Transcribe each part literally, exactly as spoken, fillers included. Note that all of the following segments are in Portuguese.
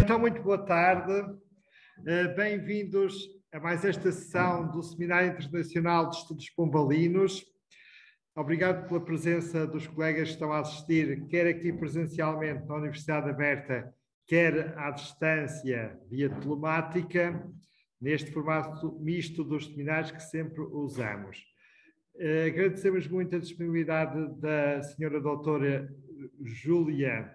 Então, muito boa tarde. Bem-vindos a mais esta sessão do Seminário Internacional de Estudos Pombalinos. Obrigado pela presença dos colegas que estão a assistir, quer aqui presencialmente na Universidade Aberta, quer à distância via telemática, neste formato misto dos seminários que sempre usamos. Agradecemos muito a disponibilidade da senhora doutora Júlia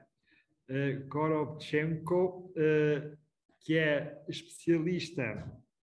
Korobchenko, que é especialista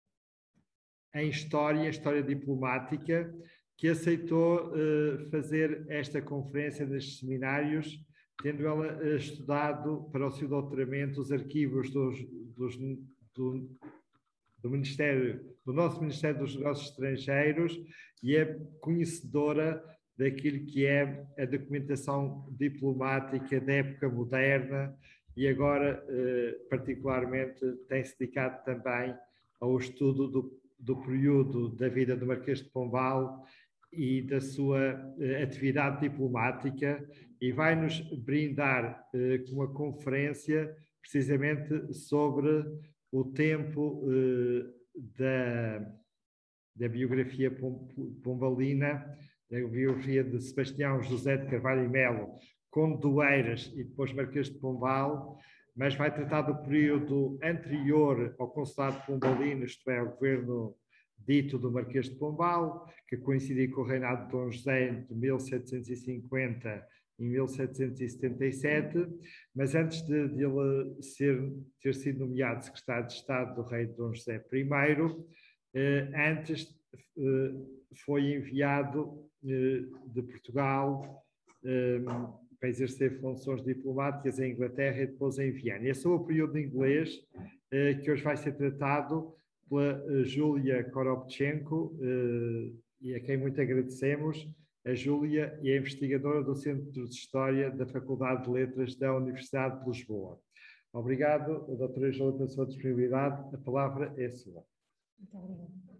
em História, História Diplomática, que aceitou fazer esta conferência nestes seminários, tendo ela estudado para o seu doutoramento os arquivos dos, dos, do, do Ministério, do nosso Ministério dos Negócios Estrangeiros, e é conhecedora daquilo que é a documentação diplomática da época moderna, e agora, eh, particularmente, tem-se dedicado também ao estudo do, do período da vida do Marquês de Pombal e da sua eh, atividade diplomática, e vai-nos brindar eh, com uma conferência precisamente sobre o tempo eh, da, da biografia pombalina, da biografia de Sebastião José de Carvalho e Melo, Conde do Eiras e depois Marquês de Pombal, mas vai tratar do período anterior ao Consulado Pombalino, isto é, ao governo dito do Marquês de Pombal, que coincidiu com o reinado de Dom José entre mil setecentos e cinquenta e mil setecentos e setenta e sete, mas antes de, de ele ser, ter sido nomeado secretário de Estado do rei Dom José I, eh, antes eh, foi enviado eh, de Portugal eh, para exercer funções diplomáticas em Inglaterra e depois em Viena. Esse é o período inglês eh, que hoje vai ser tratado pela uh, Júlia Korobchenko, uh, e a quem muito agradecemos. A Júlia é investigadora do Centro de História da Faculdade de Letras da Universidade de Lisboa. Obrigado, doutora Júlia, pela sua disponibilidade. A palavra é sua. Muito obrigada.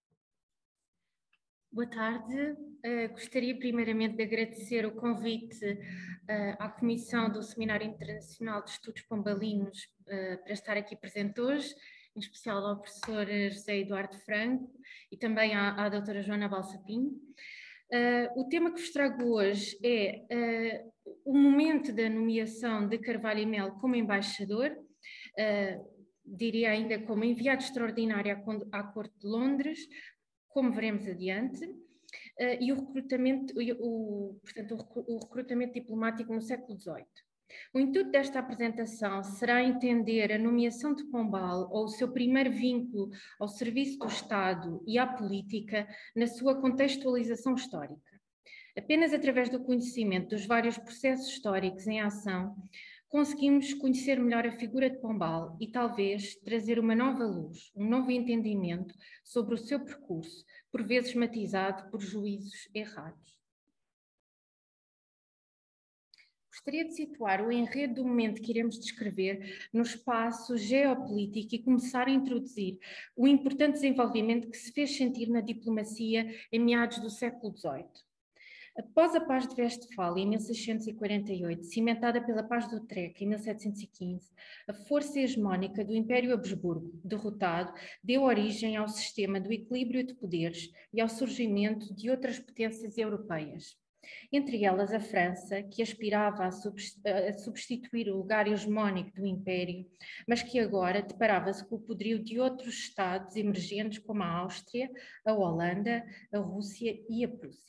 Boa tarde. Uh, gostaria primeiramente de agradecer o convite uh, à Comissão do Seminário Internacional de Estudos Pombalinos uh, para estar aqui presente hoje, em especial ao professor José Eduardo Franco e também à, à doutora Joana Balsapinho. Uh, o tema que vos trago hoje é uh, o momento da nomeação de Carvalho e Melo como embaixador, uh, diria ainda como enviado extraordinário à, à Corte de Londres, como veremos adiante, uh, e o recrutamento, o, portanto, o recrutamento diplomático no século dezoito. O intuito desta apresentação será entender a nomeação de Pombal ou o seu primeiro vínculo ao serviço do Estado e à política na sua contextualização histórica. Apenas através do conhecimento dos vários processos históricos em ação, conseguimos conhecer melhor a figura de Pombal e talvez trazer uma nova luz, um novo entendimento sobre o seu percurso, por vezes matizado por juízos errados. Gostaria de situar o enredo do momento que iremos descrever no espaço geopolítico e começar a introduzir o importante desenvolvimento que se fez sentir na diplomacia em meados do século dezoito. Após a Paz de Westfália, em mil seiscentos e quarenta e oito, cimentada pela Paz de Utrecht, em mil setecentos e quinze, a força hegemónica do Império Habsburgo, derrotado, deu origem ao sistema do equilíbrio de poderes e ao surgimento de outras potências europeias. Entre elas a França, que aspirava a substituir o lugar hegemónico do Império, mas que agora deparava-se com o poderio de outros Estados emergentes como a Áustria, a Holanda, a Rússia e a Prússia.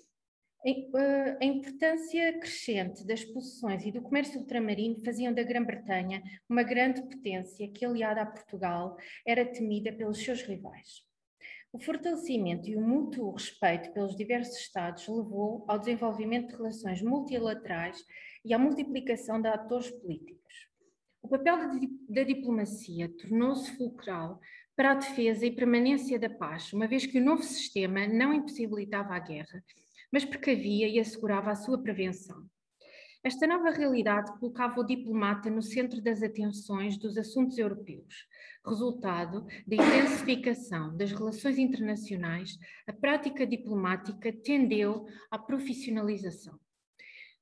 A importância crescente das possessões e do comércio ultramarino faziam da Grã-Bretanha uma grande potência que, aliada a Portugal, era temida pelos seus rivais. O fortalecimento e o mútuo respeito pelos diversos Estados levou ao desenvolvimento de relações multilaterais e à multiplicação de atores políticos. O papel da diplomacia tornou-se fulcral para a defesa e permanência da paz, uma vez que o novo sistema não impossibilitava a guerra, mas precavia e assegurava a sua prevenção. Esta nova realidade colocava o diplomata no centro das atenções dos assuntos europeus. Resultado da intensificação das relações internacionais, a prática diplomática tendeu à profissionalização.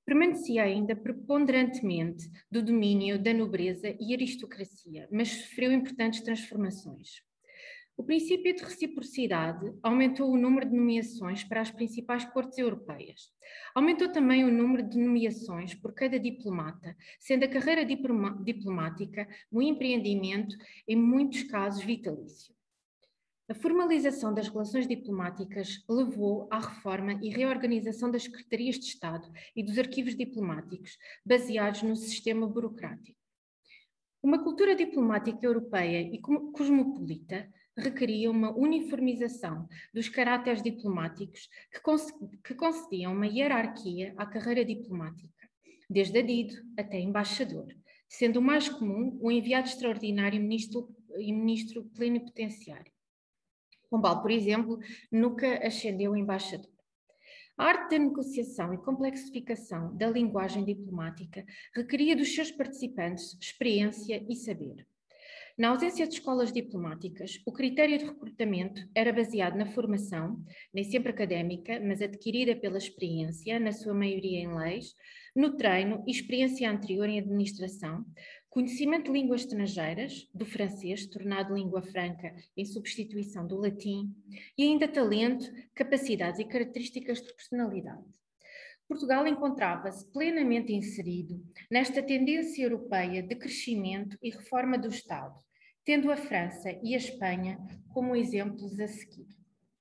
permanecia ainda preponderantemente do domínio da nobreza e aristocracia, mas sofreu importantes transformações. O princípio de reciprocidade aumentou o número de nomeações para as principais cortes europeias. Aumentou também o número de nomeações por cada diplomata, sendo a carreira diploma- diplomática um empreendimento, em muitos casos, vitalício. A formalização das relações diplomáticas levou à reforma e reorganização das secretarias de Estado e dos arquivos diplomáticos, baseados no sistema burocrático. Uma cultura diplomática europeia e cosmopolita requeria uma uniformização dos caráteres diplomáticos que, que concediam uma hierarquia à carreira diplomática, desde adido até embaixador, sendo o mais comum o enviado extraordinário ministro, e ministro plenipotenciário. Pombal, por exemplo, nunca ascendeu a embaixador. A arte da negociação e complexificação da linguagem diplomática requeria dos seus participantes experiência e saber. Na ausência de escolas diplomáticas, o critério de recrutamento era baseado na formação, nem sempre académica, mas adquirida pela experiência, na sua maioria em leis, no treino e experiência anterior em administração, conhecimento de línguas estrangeiras, do francês, tornado língua franca em substituição do latim, e ainda talento, capacidades e características de personalidade. Portugal encontrava-se plenamente inserido nesta tendência europeia de crescimento e reforma do Estado, tendo a França e a Espanha como exemplos a seguir.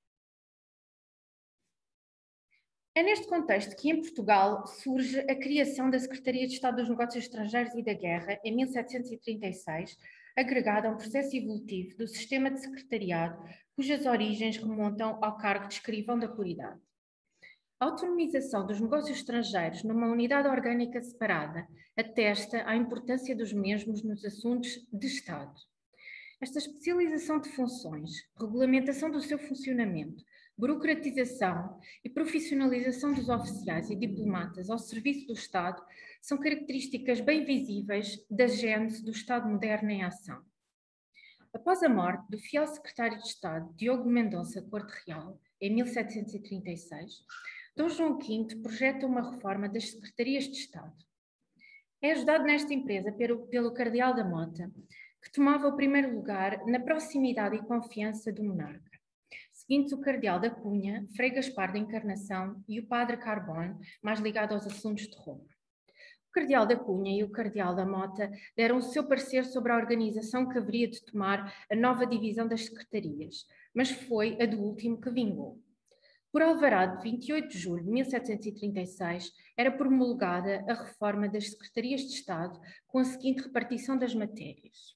É neste contexto que em Portugal surge a criação da Secretaria de Estado dos Negócios Estrangeiros e da Guerra, em mil setecentos e trinta e seis, agregada a um processo evolutivo do sistema de secretariado, cujas origens remontam ao cargo de escrivão da Curidade. A autonomização dos negócios estrangeiros numa unidade orgânica separada atesta à importância dos mesmos nos assuntos de Estado. Esta especialização de funções, regulamentação do seu funcionamento, burocratização e profissionalização dos oficiais e diplomatas ao serviço do Estado são características bem visíveis da gênese do Estado moderno em ação. Após a morte do fiel secretário de Estado Diogo de Mendonça Corte Real, em mil setecentos e trinta e seis, Dom João quinto projeta uma reforma das secretarias de Estado. É ajudado nesta empresa pelo, pelo Cardeal da Mota, que tomava o primeiro lugar na proximidade e confiança do monarca. Seguinte o Cardeal da Cunha, Frei Gaspar da Encarnação e o Padre Carbone, mais ligado aos assuntos de Roma. O Cardeal da Cunha e o Cardeal da Mota deram o seu parecer sobre a organização que haveria de tomar a nova divisão das secretarias, mas foi a do último que vingou. Por alvará de vinte e oito de julho de mil setecentos e trinta e seis, era promulgada a reforma das secretarias de Estado com a seguinte repartição das matérias.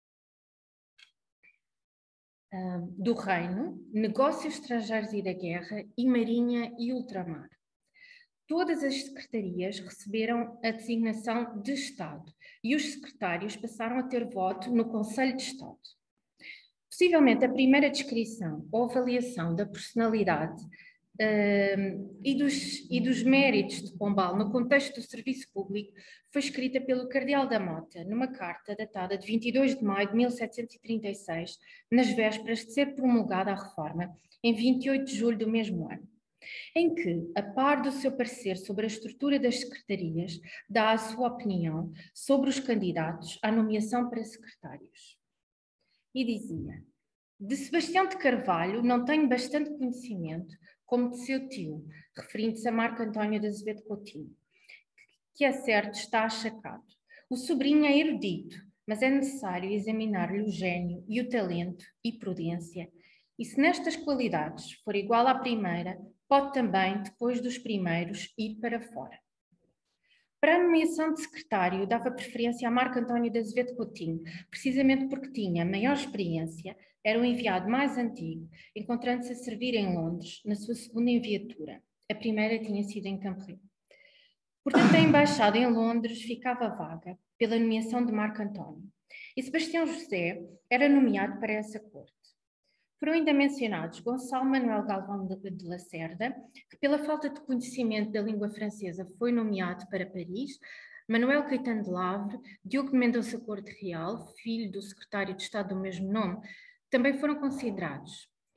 Uh, do Reino, Negócios Estrangeiros e da Guerra e Marinha e Ultramar. Todas as secretarias receberam a designação de Estado e os secretários passaram a ter voto no Conselho de Estado. Possivelmente a primeira descrição ou avaliação da personalidade uh, e, dos, e dos méritos de Pombal no contexto do serviço público foi escrita pelo Cardeal da Mota, numa carta datada de vinte e dois de maio de mil setecentos e trinta e seis, nas vésperas de ser promulgada a reforma, em vinte e oito de julho do mesmo ano, em que, a par do seu parecer sobre a estrutura das secretarias, dá a sua opinião sobre os candidatos à nomeação para secretários. E dizia: de Sebastião de Carvalho não tenho bastante conhecimento como de seu tio, referindo-se a Marco António de Azevedo Coutinho, que é certo está achacado. O sobrinho é erudito, mas é necessário examinar-lhe o gênio e o talento e prudência, e se nestas qualidades for igual à primeira, pode também, depois dos primeiros, ir para fora. Para a nomeação de secretário, dava preferência a Marco António de Azevedo Coutinho, precisamente porque tinha maior experiência, era o enviado mais antigo, encontrando-se a servir em Londres, na sua segunda enviatura. A primeira tinha sido em Campo Rio. Portanto, a embaixada em Londres ficava vaga pela nomeação de Marco António, e Sebastião José era nomeado para essa corte. Foram ainda mencionados Gonçalo Manuel Galvão de Lacerda, que pela falta de conhecimento da língua francesa foi nomeado para Paris, Manuel Caetano de Lavre, Diogo de Mendonça Corte Real, filho do secretário de Estado do mesmo nome, também foram considerados.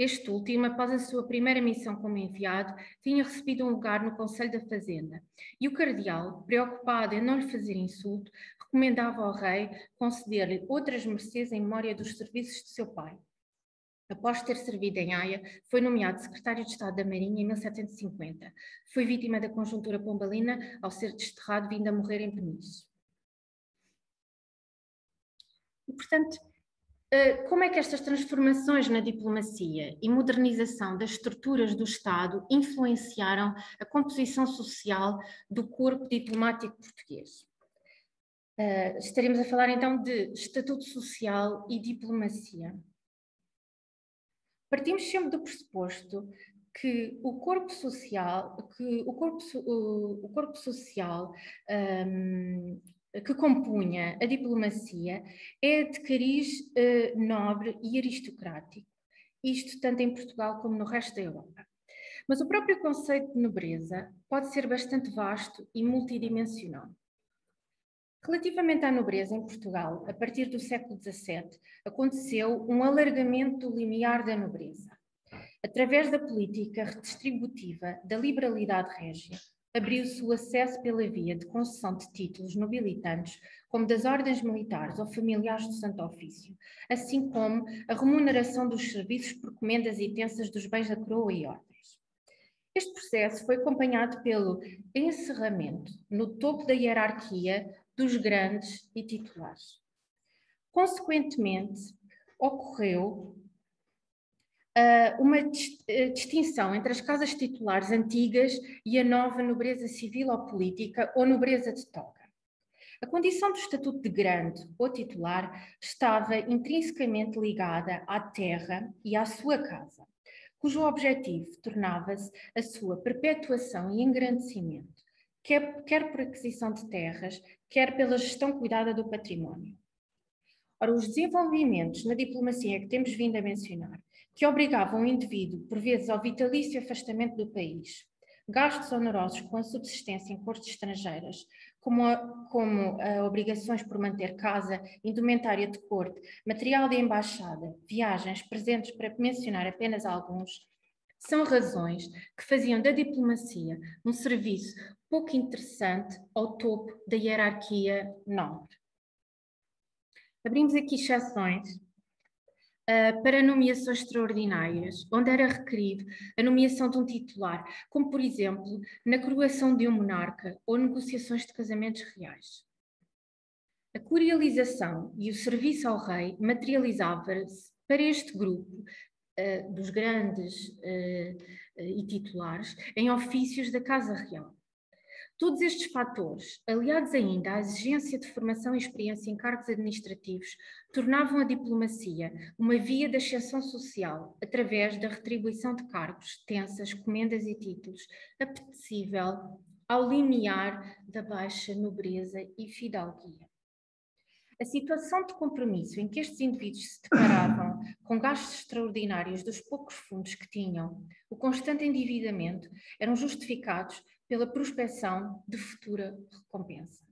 Este último, após a sua primeira missão como enviado, tinha recebido um lugar no Conselho da Fazenda, e o cardeal, preocupado em não lhe fazer insulto, recomendava ao rei conceder-lhe outras mercês em memória dos serviços de seu pai. Após ter servido em Haia, foi nomeado secretário de Estado da Marinha em mil setecentos e cinquenta. Foi vítima da conjuntura pombalina ao ser desterrado, vindo a morrer em Peniche. E, portanto, como é que estas transformações na diplomacia e modernização das estruturas do Estado influenciaram a composição social do corpo diplomático português? Uh, estaremos a falar então de estatuto social e diplomacia. Partimos sempre do pressuposto que o corpo social, que o corpo, o, o corpo social um, que compunha a diplomacia é de cariz uh, nobre e aristocrático, isto tanto em Portugal como no resto da Europa. Mas o próprio conceito de nobreza pode ser bastante vasto e multidimensional. Relativamente à nobreza em Portugal, a partir do século dezassete, aconteceu um alargamento do limiar da nobreza. Através da política redistributiva da liberalidade régia, abriu-se o acesso pela via de concessão de títulos nobilitantes, como das ordens militares ou familiares do Santo Ofício, assim como a remuneração dos serviços por comendas e tensas dos bens da coroa e ordens. Este processo foi acompanhado pelo encerramento no topo da hierarquia dos grandes e titulares. Consequentemente, ocorreu uh, uma dis uh, distinção entre as casas titulares antigas e a nova nobreza civil ou política ou nobreza de toga. A condição do estatuto de grande ou titular estava intrinsecamente ligada à terra e à sua casa, cujo objetivo tornava-se a sua perpetuação e engrandecimento, quer, quer por aquisição de terras, quer pela gestão cuidada do património. Ora, os desenvolvimentos na diplomacia que temos vindo a mencionar, que obrigavam o indivíduo, por vezes, ao vitalício afastamento do país, gastos onerosos com a subsistência em cortes estrangeiras, como, a, como a obrigações por manter casa, indumentária de corte, material de embaixada, viagens, presentes, para mencionar apenas alguns, são razões que faziam da diplomacia um serviço pouco interessante ao topo da hierarquia nobre. Abrimos aqui exceções uh, para nomeações extraordinárias, onde era requerido a nomeação de um titular, como por exemplo na coroação de um monarca ou negociações de casamentos reais. A curialização e o serviço ao rei materializava-se para este grupo uh, dos grandes uh, uh, e titulares em ofícios da Casa Real. Todos estes fatores, aliados ainda à exigência de formação e experiência em cargos administrativos, tornavam a diplomacia uma via de ascensão social através da retribuição de cargos, tensas, comendas e títulos, apetecível ao limiar da baixa nobreza e fidalguia. A situação de compromisso em que estes indivíduos se deparavam com gastos extraordinários dos poucos fundos que tinham, o constante endividamento, eram justificados pela prospecção de futura recompensa.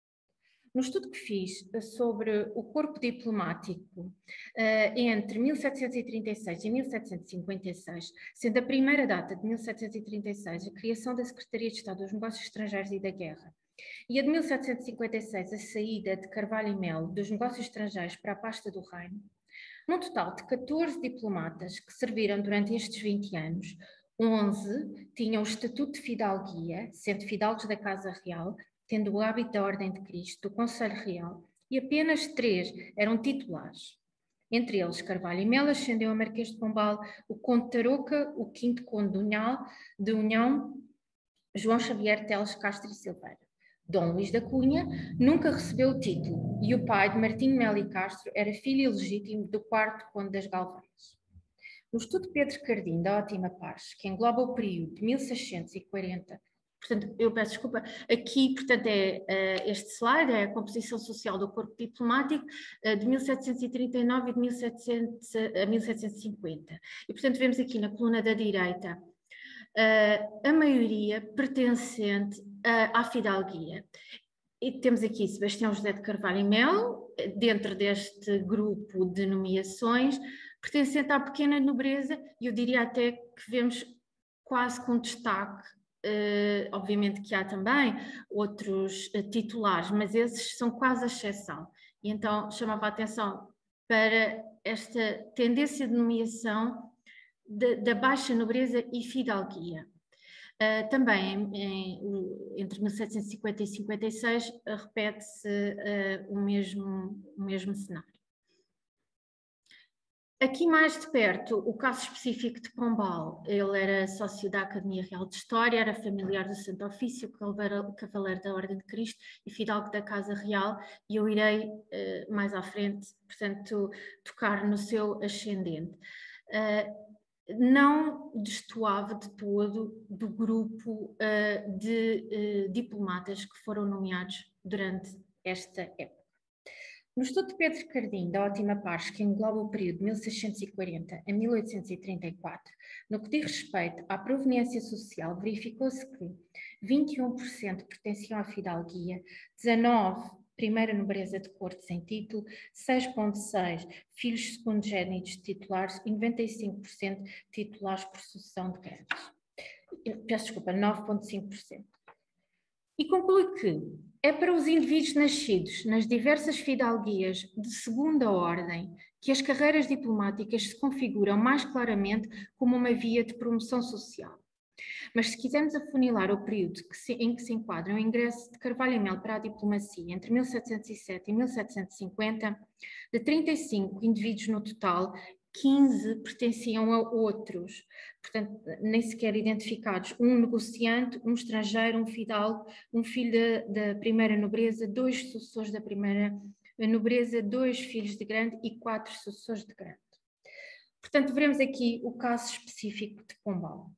No estudo que fiz sobre o corpo diplomático entre mil setecentos e trinta e seis e mil setecentos e cinquenta e seis, sendo a primeira data de mil setecentos e trinta e seis a criação da Secretaria de Estado dos Negócios Estrangeiros e da Guerra, e a de mil setecentos e cinquenta e seis a saída de Carvalho e Melo dos Negócios Estrangeiros para a pasta do Reino, num total de catorze diplomatas que serviram durante estes vinte anos, onze tinham o estatuto de fidalguia, sendo fidalgos da Casa Real, tendo o hábito da Ordem de Cristo, do Conselho Real, e apenas três eram titulares. Entre eles, Carvalho e Melo ascendeu a Marquês de Pombal, o Conde de Tarouca, o quinto Conde de União, de União, João Xavier Teles Castro e Silveira. Dom Luís da Cunha nunca recebeu o título, e o pai de Martinho Melo e Castro era filho ilegítimo do quarto Conde das Galvães. No estudo de Pedro Cardim, da Ótima Paz, que engloba o período de mil seiscentos e quarenta, portanto, eu peço desculpa, aqui, portanto, é uh, este slide, é a composição social do corpo diplomático uh, de mil setecentos e trinta e nove e de mil e setecentos a mil setecentos e cinquenta. E, portanto, vemos aqui na coluna da direita uh, a maioria pertencente uh, à fidalguia. E temos aqui Sebastião José de Carvalho e Melo, dentro deste grupo de nomeações, Pertencente à pequena nobreza, eu diria até que vemos quase com destaque, uh, obviamente que há também outros uh, titulares, mas esses são quase a exceção. E então chamava a atenção para esta tendência de nomeação de, da baixa nobreza e fidalguia. Uh, também em, em, entre mil setecentos e cinquenta e cinquenta e seis uh, repete-se uh, o, mesmo, o mesmo cenário. Aqui mais de perto, o caso específico de Pombal. Ele era sócio da Academia Real de História, era familiar do Santo Ofício, cavaleiro da Ordem de Cristo e fidalgo da Casa Real, e eu irei uh, mais à frente, portanto, tocar no seu ascendente. Uh, não destoava de todo do grupo uh, de uh, diplomatas que foram nomeados durante esta época. No estudo de Pedro Cardim, da Ótima Paz, que engloba o período de mil seiscentos e quarenta a mil oitocentos e trinta e quatro, no que diz respeito à proveniência social, verificou-se que vinte e um por cento pertenciam à fidalguia, dezanove por cento primeira nobreza de corte sem título, seis vírgula seis por cento filhos secundogénitos titulares e noventa e cinco por cento titulares por sucessão de grandes. Peço desculpa, nove vírgula cinco por cento. E conclui que é para os indivíduos nascidos nas diversas fidalguias de segunda ordem que as carreiras diplomáticas se configuram mais claramente como uma via de promoção social. Mas se quisermos afunilar o período que se, em que se enquadra o ingresso de Carvalho e Melo para a diplomacia entre mil setecentos e sete e mil setecentos e cinquenta, de trinta e cinco indivíduos no total, quinze pertenciam a outros, portanto, nem sequer identificados, um negociante, um estrangeiro, um fidalgo, um filho da, da primeira nobreza, dois sucessores da primeira nobreza, dois filhos de grande e quatro sucessores de grande. Portanto, veremos aqui o caso específico de Pombal.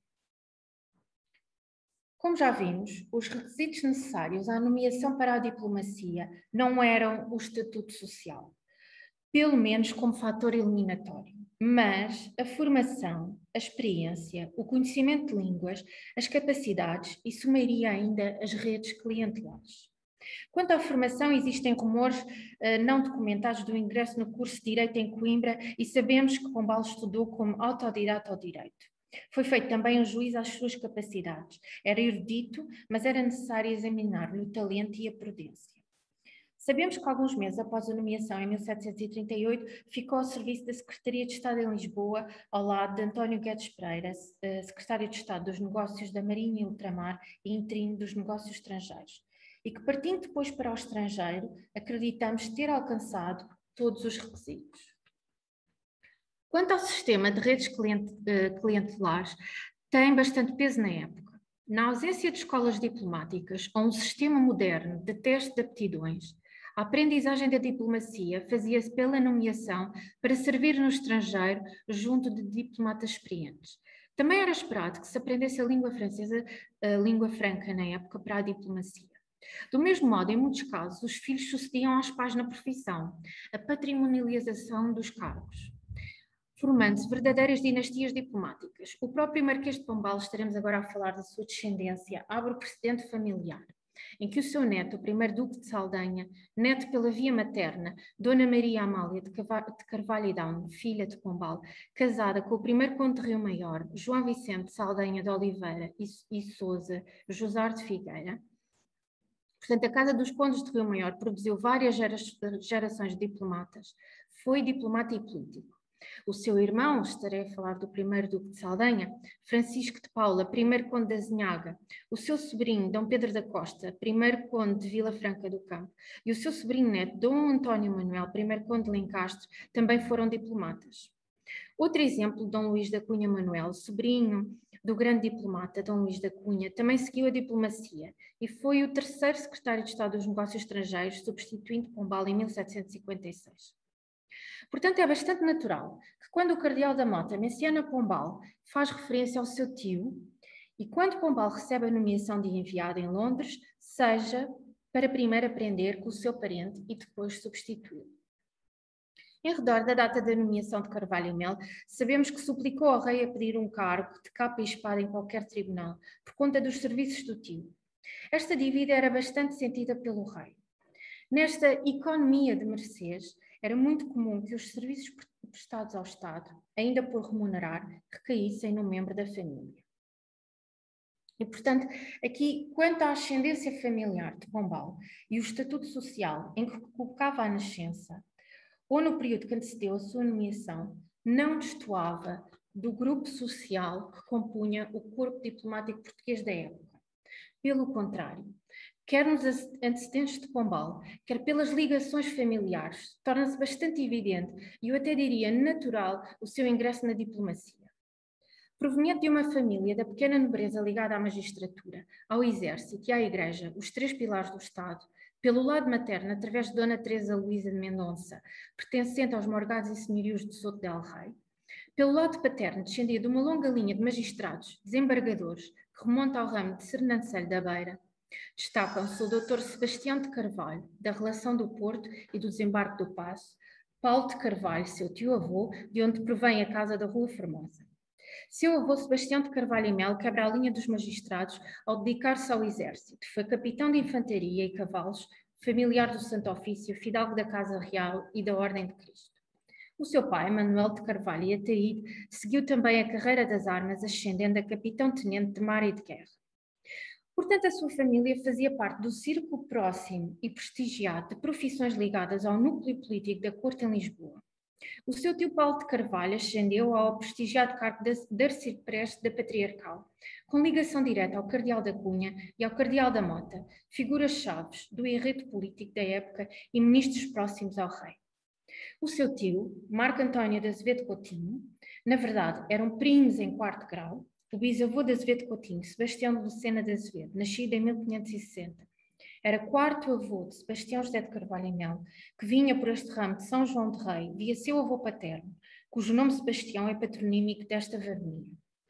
Como já vimos, os requisitos necessários à nomeação para a diplomacia não eram o estatuto social, pelo menos como fator eliminatório, mas a formação, a experiência, o conhecimento de línguas, as capacidades e somaria ainda as redes clientelares. Quanto à formação, existem rumores uh, não documentados do ingresso no curso de Direito em Coimbra e sabemos que Pombal estudou como autodidata ao direito. Foi feito também um juízo às suas capacidades. Era erudito, mas era necessário examinar-lhe o talento e a prudência. Sabemos que alguns meses após a nomeação, em mil setecentos e trinta e oito, ficou ao serviço da Secretaria de Estado em Lisboa, ao lado de António Guedes Pereira, Secretário de Estado dos Negócios da Marinha e Ultramar e interino dos Negócios Estrangeiros. E que, partindo depois para o estrangeiro, acreditamos ter alcançado todos os requisitos. Quanto ao sistema de redes cliente, uh, clientelares, tem bastante peso na época. Na ausência de escolas diplomáticas ou um sistema moderno de teste de aptidões, a aprendizagem da diplomacia fazia-se pela nomeação para servir no estrangeiro junto de diplomatas experientes. Também era esperado que se aprendesse a língua francesa, a língua franca na época, para a diplomacia. Do mesmo modo, em muitos casos, os filhos sucediam aos pais na profissão, a patrimonialização dos cargos, formando-se verdadeiras dinastias diplomáticas. O próprio Marquês de Pombal, estaremos agora a falar da sua descendência, abre o precedente familiar, em que o seu neto, o primeiro Duque de Saldanha, neto pela via materna, Dona Maria Amália de Carvalho e Down, filha de Pombal, casada com o primeiro Conde de Rio Maior, João Vicente de Saldanha de Oliveira e, e Sousa, Josar de Figueira. Portanto, a Casa dos Condes de Rio Maior produziu várias gera gerações de diplomatas, foi diplomata e político. O seu irmão, estarei a falar do primeiro Duque de Saldanha, Francisco de Paula, primeiro Conde da Azinhaga, o seu sobrinho, Dom Pedro da Costa, primeiro Conde de Vila Franca do Campo, e o seu sobrinho neto, Dom António Manuel, primeiro Conde de Lencastre, também foram diplomatas. Outro exemplo, Dom Luís da Cunha Manuel, sobrinho do grande diplomata Dom Luís da Cunha, também seguiu a diplomacia e foi o terceiro secretário de Estado dos Negócios Estrangeiros, substituindo Pombal em mil setecentos e cinquenta e seis. Portanto, é bastante natural que quando o Cardeal da Mota menciona Pombal, faz referência ao seu tio, e quando Pombal recebe a nomeação de enviado em Londres, seja para primeiro aprender com o seu parente e depois substituí-lo. Em redor da data da nomeação de Carvalho e Melo, sabemos que suplicou ao rei a pedir um cargo de capa e espada em qualquer tribunal, por conta dos serviços do tio. Esta dívida era bastante sentida pelo rei. Nesta economia de mercês, era muito comum que os serviços prestados ao Estado, ainda por remunerar, recaíssem no membro da família. E, portanto, aqui, quanto à ascendência familiar de Pombal e o estatuto social em que colocava a nascença, ou no período que antecedeu a sua nomeação, não destoava do grupo social que compunha o corpo diplomático português da época. Pelo contrário, quer nos antecedentes de Pombal, quer pelas ligações familiares, torna-se bastante evidente, e eu até diria natural, o seu ingresso na diplomacia. Proveniente de uma família da pequena nobreza ligada à magistratura, ao exército e à igreja, os três pilares do Estado, pelo lado materno, através de Dona Teresa Luísa de Mendonça, pertencente aos morgados e senhorios de Soto del Rei. Pelo lado paterno, descendia de uma longa linha de magistrados, desembargadores, que remonta ao ramo de Sernancelho da Beira. Destacam-se o doutor Sebastião de Carvalho, da relação do Porto e do desembarque do Paço, Paulo de Carvalho, seu tio-avô, de onde provém a casa da Rua Formosa. Seu avô Sebastião de Carvalho e Melo quebra a linha dos magistrados ao dedicar-se ao exército. Foi capitão de infantaria e cavalos, familiar do Santo Ofício, fidalgo da Casa Real e da Ordem de Cristo. O seu pai, Manuel de Carvalho e Ataíde, seguiu também a carreira das armas, ascendendo a capitão-tenente de mar e de guerra. Portanto, a sua família fazia parte do círculo próximo e prestigiado de profissões ligadas ao núcleo político da corte em Lisboa. O seu tio Paulo de Carvalho ascendeu ao prestigiado cargo de arcipreste da Patriarcal, com ligação direta ao Cardeal da Cunha e ao Cardeal da Mota, figuras-chaves do enredo político da época e ministros próximos ao rei. O seu tio, Marco António de Azevedo Coutinho, na verdade eram primos em quarto grau, o bisavô de Azevedo Coutinho, Sebastião de Lucena de Azevedo, nascido em mil quinhentos e sessenta, era quarto avô de Sebastião José de Carvalho e Melo, que vinha por este ramo de São João de Rei, via seu avô paterno, cujo nome Sebastião é patronímico desta baronia.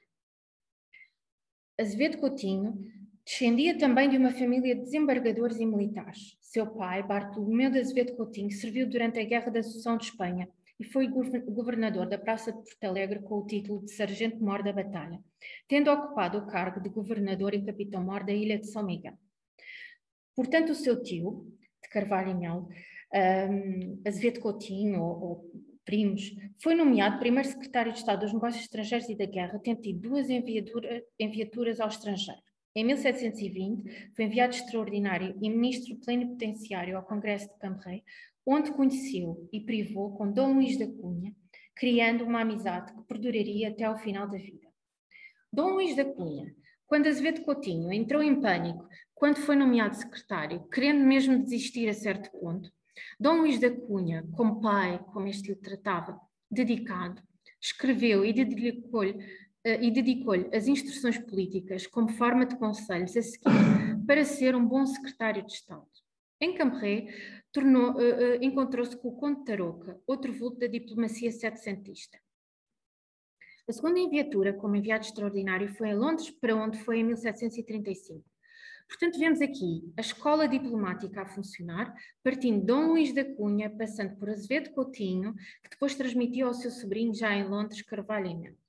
Azevedo Coutinho descendia também de uma família de desembargadores e militares. Seu pai, Bartolomeu de Azevedo Coutinho, serviu durante a Guerra da Sucessão de Espanha e foi governador da Praça de Porto Alegre com o título de Sargento-Mor da Batalha, tendo ocupado o cargo de governador e capitão-mor da Ilha de São Miguel. Portanto, o seu tio, de Carvalho e Melo, um, Azevedo Coutinho, ou, ou primos, foi nomeado primeiro secretário de Estado dos Negócios Estrangeiros e da Guerra, tendo tido duas enviatura, enviaturas ao estrangeiro. Em mil setecentos e vinte, foi enviado extraordinário e ministro plenipotenciário ao Congresso de Cambrai, onde conheceu e privou com Dom Luís da Cunha, criando uma amizade que perduraria até ao final da vida. Dom Luís da Cunha, quando Azevedo Coutinho entrou em pânico quando foi nomeado secretário, querendo mesmo desistir a certo ponto, Dom Luís da Cunha, como pai, como este lhe tratava, dedicado, escreveu e dedicou-lhe uh, e dedicou-lhe as instruções políticas como forma de conselhos a seguir para ser um bom secretário de Estado. Em Cambrai, uh, uh, encontrou-se com o Conde Tarouca, outro vulto da diplomacia setecentista. A segunda enviatura, como enviado extraordinário, foi a Londres, para onde foi em mil setecentos e trinta e cinco. Portanto, vemos aqui a escola diplomática a funcionar, partindo de Dom Luís da Cunha, passando por Azevedo Coutinho, que depois transmitiu ao seu sobrinho, já em Londres, Carvalho e Melo.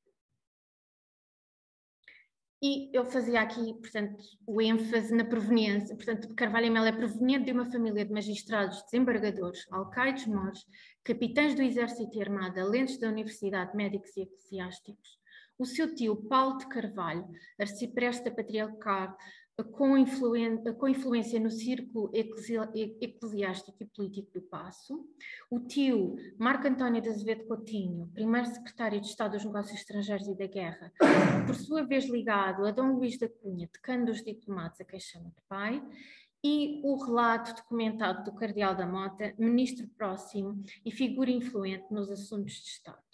E eu fazia aqui, portanto, o ênfase na proveniência. Portanto, Carvalho e Melo é proveniente de uma família de magistrados, desembargadores, alcaides mores, capitães do Exército e Armada, lentes da Universidade, médicos e eclesiásticos. O seu tio, Paulo de Carvalho, arcipreste da Patriarcal, com, influen com influência no círculo eclesi eclesiástico e político do Paço. O tio, Marco António de Azevedo Coutinho, primeiro secretário de Estado dos Negócios Estrangeiros e da Guerra, por sua vez ligado a Dom Luís da Cunha, decano dos diplomatas, a quem chama de pai, e o relato documentado do Cardeal da Mota, ministro próximo e figura influente nos assuntos de Estado.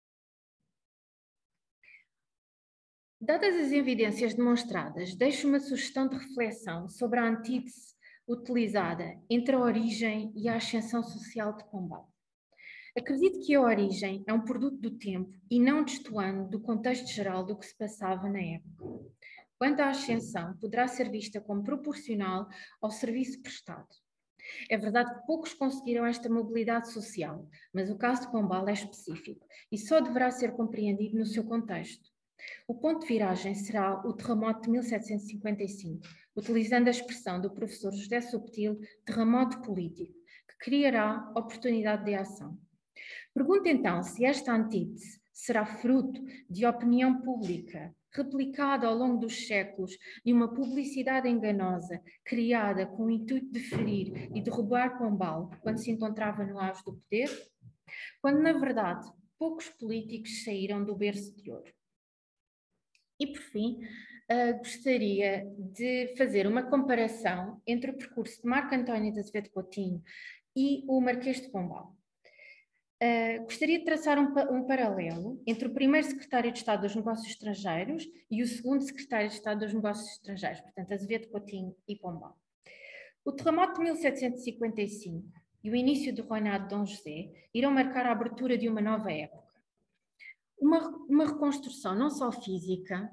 Dadas as evidências demonstradas, deixo uma sugestão de reflexão sobre a antítese utilizada entre a origem e a ascensão social de Pombal. Acredito que a origem é um produto do tempo e não destoando do contexto geral do que se passava na época. Quanto à ascensão, poderá ser vista como proporcional ao serviço prestado. É verdade que poucos conseguiram esta mobilidade social, mas o caso de Pombal é específico e só deverá ser compreendido no seu contexto. O ponto de viragem será o terremoto de mil setecentos e cinquenta e cinco, utilizando a expressão do professor José Subtil, terremoto político, que que criará oportunidade de ação. Pergunto então se esta antítese será fruto de opinião pública replicada ao longo dos séculos de uma publicidade enganosa criada com o intuito de ferir e derrubar Pombal quando se encontrava no auge do poder, quando na verdade poucos políticos saíram do berço de ouro. E por fim, uh, gostaria de fazer uma comparação entre o percurso de Marco António de Azevedo Coutinho e o Marquês de Pombal. Uh, gostaria de traçar um, um paralelo entre o primeiro secretário de Estado dos Negócios Estrangeiros e o segundo secretário de Estado dos Negócios Estrangeiros, portanto, Azevedo Coutinho e Pombal. O terremoto de mil setecentos e cinquenta e cinco e o início do reinado de Dom José irão marcar a abertura de uma nova época. Uma, uma reconstrução não só física,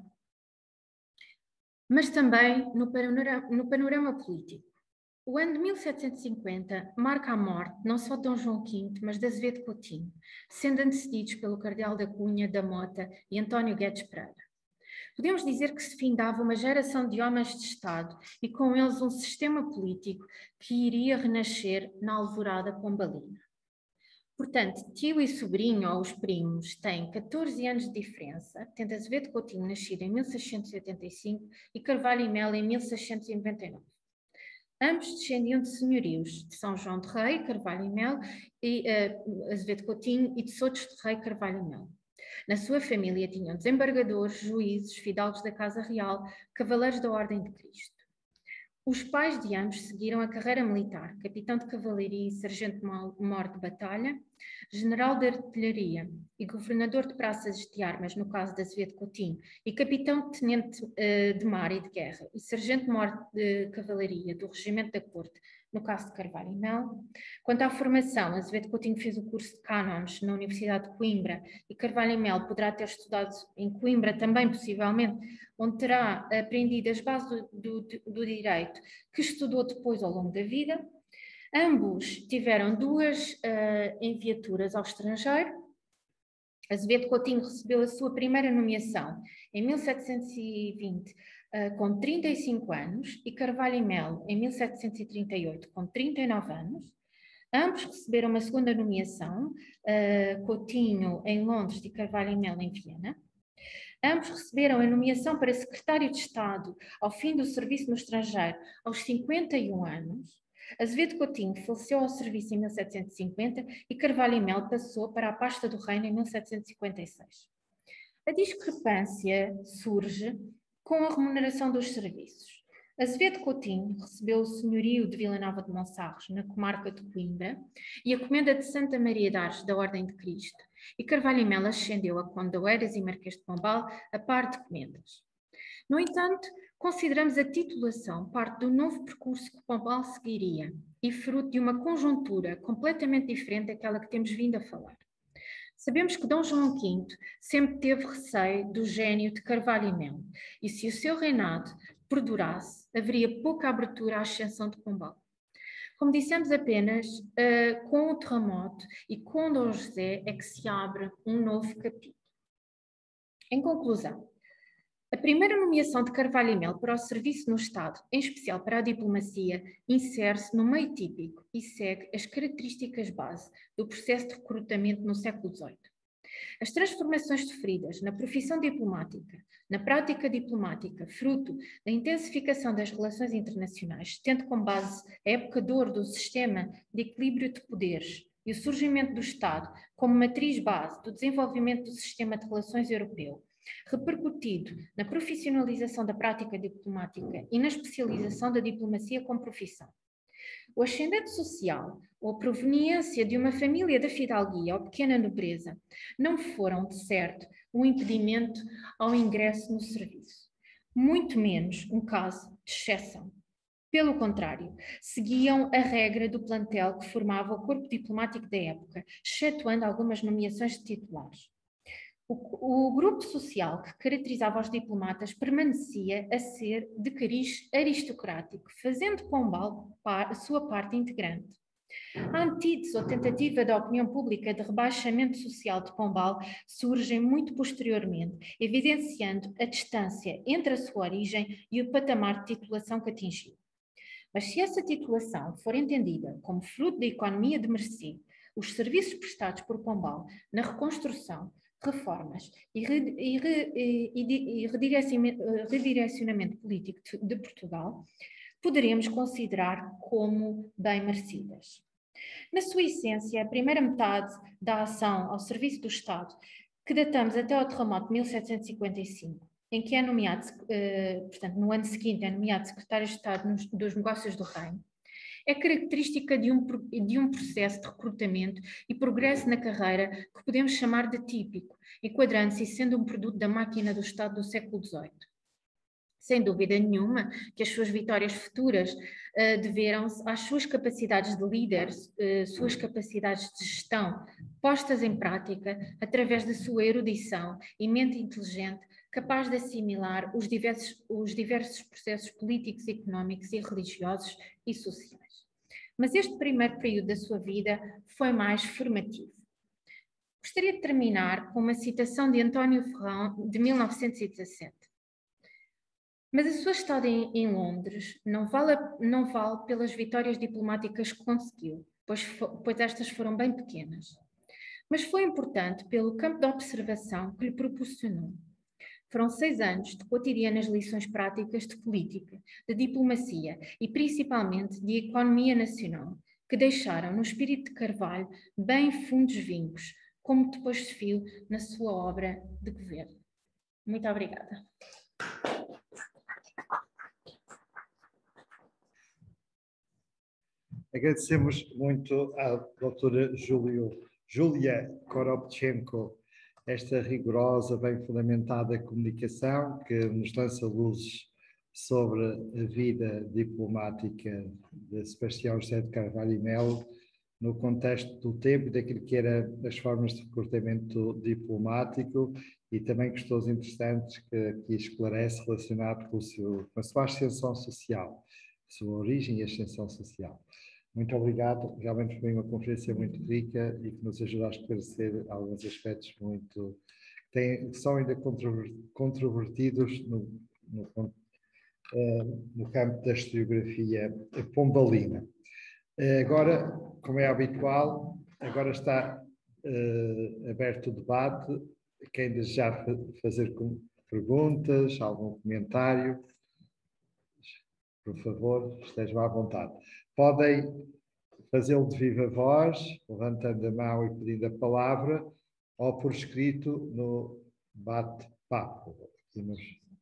mas também no panorama, no panorama político. O ano de mil setecentos e cinquenta marca a morte não só de Dom João quinto, mas de Azevedo Coutinho, sendo antecedidos pelo Cardeal da Cunha, da Mota e António Guedes Pereira. Podemos dizer que se findava uma geração de homens de Estado e com eles um sistema político que iria renascer na alvorada pombalina. Portanto, tio e sobrinho, ou os primos, têm catorze anos de diferença, tendo Azevedo Coutinho nascido em mil seiscentos e oitenta e cinco e Carvalho e Melo em mil seiscentos e noventa e nove. Ambos descendiam de senhorios de São João de Rei, Carvalho e Melo, e uh, Azevedo Coutinho, e de Sotos de Rei, Carvalho e Melo. Na sua família tinham desembargadores, juízes, fidalgos da Casa Real, cavaleiros da Ordem de Cristo. Os pais de ambos seguiram a carreira militar, capitão de cavalaria e sargento-mor de batalha, general de artilharia e governador de praças de armas, no caso de Azevedo Coutinho, e capitão-tenente uh, de mar e de guerra, e sargento-mor de cavalaria do regimento da corte, no caso de Carvalho e Melo. Quanto à formação, Azevedo Coutinho fez o curso de cânones na Universidade de Coimbra e Carvalho e Melo poderá ter estudado em Coimbra também, possivelmente, onde terá aprendido as bases do, do, do direito, que estudou depois ao longo da vida. Ambos tiveram duas uh, enviaturas ao estrangeiro. Azevedo Coutinho recebeu a sua primeira nomeação em mil setecentos e vinte, uh, com trinta e cinco anos, e Carvalho e Melo em mil setecentos e trinta e oito, com trinta e nove anos. Ambos receberam uma segunda nomeação, uh, Coutinho em Londres e Carvalho e Melo em Viena. Ambos receberam a nomeação para secretário de Estado ao fim do serviço no estrangeiro aos cinquenta e um anos. Azevedo Coutinho faleceu ao serviço em mil setecentos e cinquenta e Carvalho e Melo passou para a pasta do reino em mil setecentos e cinquenta e seis. A discrepância surge com a remuneração dos serviços. Azevedo Coutinho recebeu o senhorio de Vila Nova de Monsarres, na comarca de Coimbra, e a comenda de Santa Maria de Ares, da Ordem de Cristo, e Carvalho e Melo ascendeu a Conde de Oeiras e Marquês de Pombal a par de comendas. No entanto, consideramos a titulação parte do novo percurso que Pombal seguiria e fruto de uma conjuntura completamente diferente daquela que temos vindo a falar. Sabemos que Dom João quinto sempre teve receio do gênio de Carvalho e Melo, e se o seu reinado perdurasse, haveria pouca abertura à ascensão de Pombal. Como dissemos apenas, uh, com o terremoto e com Dom José é que se abre um novo capítulo. Em conclusão, a primeira nomeação de Carvalho e Melo para o serviço no Estado, em especial para a diplomacia, insere-se no meio típico e segue as características base do processo de recrutamento no século dezoito. As transformações sofridas na profissão diplomática, na prática diplomática, fruto da intensificação das relações internacionais, tendo como base a época de ouro do sistema de equilíbrio de poderes e o surgimento do Estado como matriz base do desenvolvimento do sistema de relações europeu, repercutido na profissionalização da prática diplomática e na especialização da diplomacia como profissão. O ascendente social ou a proveniência de uma família da fidalguia ou pequena nobreza não foram, de certo, um impedimento ao ingresso no serviço, muito menos um caso de exceção. Pelo contrário, seguiam a regra do plantel que formava o corpo diplomático da época, excetuando algumas nomeações de titulares. O, o grupo social que caracterizava os diplomatas permanecia a ser de cariz aristocrático, fazendo Pombal a sua parte integrante. A antítese ou tentativa da opinião pública de rebaixamento social de Pombal surge muito posteriormente, evidenciando a distância entre a sua origem e o patamar de titulação que atingiu. Mas se essa titulação for entendida como fruto da economia de mercê, os serviços prestados por Pombal na reconstrução, reformas e, re, e, re, e, e redirecionamento político de, de Portugal, poderemos considerar como bem merecidas. Na sua essência, a primeira metade da ação ao serviço do Estado, que datamos até ao terremoto de mil setecentos e cinquenta e cinco, em que é nomeado, eh, portanto, no ano seguinte é nomeado secretário de Estado nos, dos Negócios do Reino, é característica de um, de um processo de recrutamento e progresso na carreira que podemos chamar de típico, enquadrando-se e sendo um produto da máquina do Estado do século dezoito. Sem dúvida nenhuma que as suas vitórias futuras uh, deveram-se às suas capacidades de líder, uh, suas capacidades de gestão postas em prática através da sua erudição e mente inteligente, capaz de assimilar os diversos, os diversos processos políticos, económicos e religiosos e sociais. Mas este primeiro período da sua vida foi mais formativo. Gostaria de terminar com uma citação de António Ferrão, de mil novecentos e dezassete. Mas a sua estada em, em Londres não vale, não vale pelas vitórias diplomáticas que conseguiu, pois, pois estas foram bem pequenas. Mas foi importante pelo campo de observação que lhe proporcionou. Foram seis anos de cotidianas lições práticas de política, de diplomacia e principalmente de economia nacional, que deixaram no espírito de Carvalho bem fundos vincos, como depois se viu na sua obra de governo. Muito obrigada. Agradecemos muito à doutora Júlio, Júlia Koropchenko esta rigorosa, bem fundamentada comunicação que nos lança luzes sobre a vida diplomática de Sebastião José de Carvalho e Melo no contexto do tempo e daquilo que eram as formas de recrutamento diplomático e também questões interessantes que aqui esclarece relacionado com, o seu, com a sua ascensão social, a sua origem e ascensão social. Muito obrigado, realmente foi uma conferência muito rica e que nos ajuda a esclarecer alguns aspectos muito que, que são ainda controvertidos no, no, uh, no campo da historiografia pombalina. Uh, agora, como é habitual, agora está uh, aberto o debate. Quem desejar fazer perguntas, algum comentário, por favor, estejam à vontade. Podem fazê-lo de viva voz, levantando a mão e pedindo a palavra, ou por escrito no bate-papo. Nos...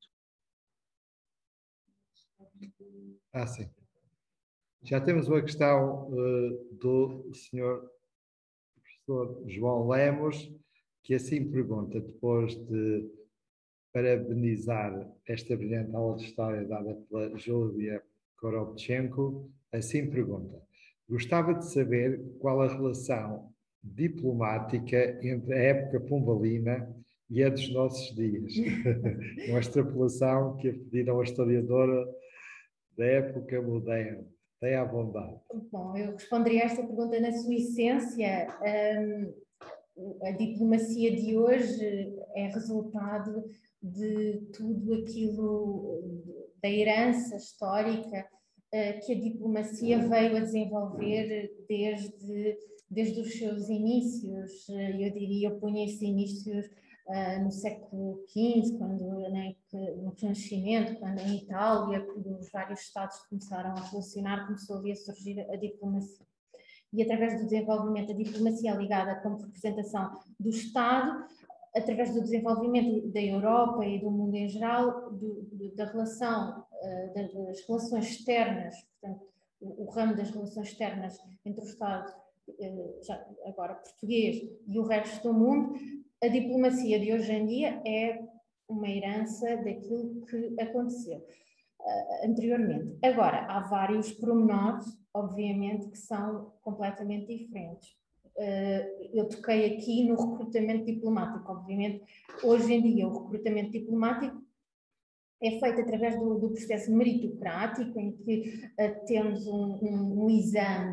Ah, sim. Já temos uma questão uh, do senhor professor João Lemos, que assim pergunta, depois de parabenizar esta brilhante aula de história dada pela Júlia Koropchenko, assim pergunta: gostava de saber qual a relação diplomática entre a época pombalina e a dos nossos dias. Uma extrapolação que a pediram a historiadora da época moderna. Tenha à vontade. Bom, eu responderia a esta pergunta na sua essência. Um, a diplomacia de hoje é resultado de tudo aquilo, da herança histórica que a diplomacia veio a desenvolver desde, desde os seus inícios. Eu diria, eu ponho esses inícios uh, no século quinze, quando, né, que, no Renascimento, quando em Itália, os vários estados começaram a relacionar, começou ali a surgir a diplomacia. E através do desenvolvimento da diplomacia ligada como representação do Estado, através do desenvolvimento da Europa e do mundo em geral, do, do, da relação, uh, das relações externas, portanto, o, o ramo das relações externas entre o Estado, uh, já agora português, e o resto do mundo, a diplomacia de hoje em dia é uma herança daquilo que aconteceu uh, anteriormente. Agora, há vários pormenores, obviamente, que são completamente diferentes. Uh, eu toquei aqui no recrutamento diplomático. Obviamente, hoje em dia, o recrutamento diplomático é feito através do, do processo meritocrático, em que uh, temos um, um, um exame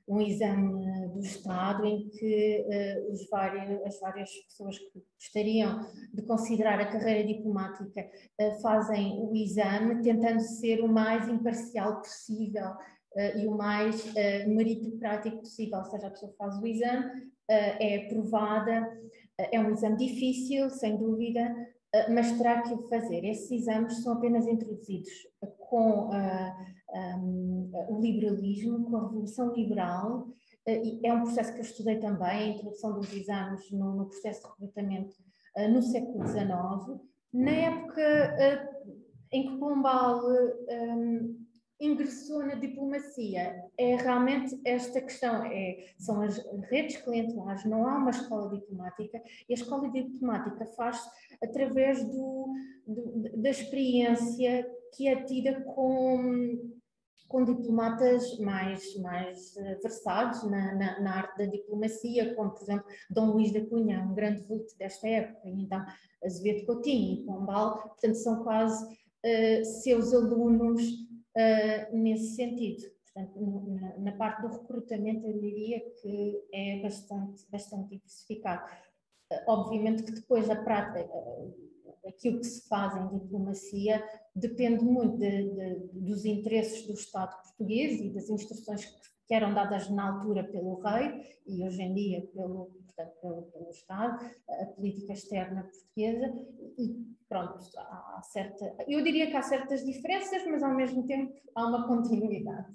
um exame do Estado em que uh, os vários, as várias pessoas que gostariam de considerar a carreira diplomática uh, fazem o exame, tentando ser o mais imparcial possível uh, e o mais uh, meritocrático possível. Ou seja, a pessoa faz o exame, uh, é aprovada, uh, é um exame difícil, sem dúvida, uh, mas terá que o fazer. Esses exames são apenas introduzidos com uh, um, o liberalismo, com a Revolução Liberal, uh, e é um processo que eu estudei também, a introdução dos exames no, no processo de recrutamento uh, no século dezenove. Na época uh, em que Pombal um, ingressou na diplomacia, é realmente esta questão, é, são as redes clientelares, não há uma escola diplomática, e a escola diplomática faz-se através do, do, da experiência que é tida com, com diplomatas mais, mais versados na, na, na arte da diplomacia, como, por exemplo, Dom Luís da Cunha, um grande vulto desta época, e então Azevedo Coutinho e Pombal, portanto, são quase uh, seus alunos uh, nesse sentido. Portanto, na, na parte do recrutamento, eu diria que é bastante, bastante diversificado. Uh, obviamente que depois a prática, uh, aquilo que se faz em diplomacia depende muito de, de, dos interesses do Estado português e das instruções que, que eram dadas na altura pelo rei e hoje em dia pelo, portanto, pelo, pelo Estado, a política externa portuguesa, e pronto, há certa, eu diria que há certas diferenças, mas ao mesmo tempo há uma continuidade.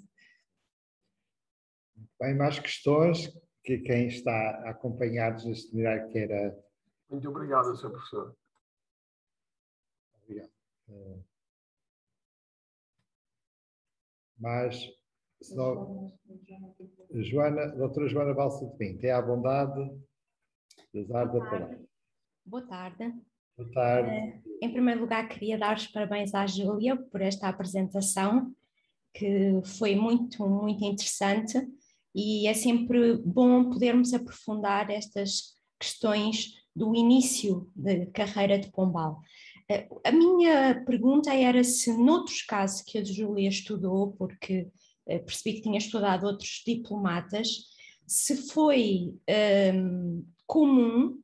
Bem, mais questões que quem está a acompanhar-nos neste seminário queira... Muito obrigado, senhor Professor. Obrigado. Mas, senão, Joana, doutora Joana Balsa de Pinto, tem a bondade de dar da palavra. Boa tarde. Boa tarde. Uh, em primeiro lugar, queria dar os parabéns à Júlia por esta apresentação, que foi muito, muito interessante, e é sempre bom podermos aprofundar estas questões do início da carreira de Pombal. A minha pergunta era se, noutros casos que a Júlia estudou, porque percebi que tinha estudado outros diplomatas, se foi um, comum,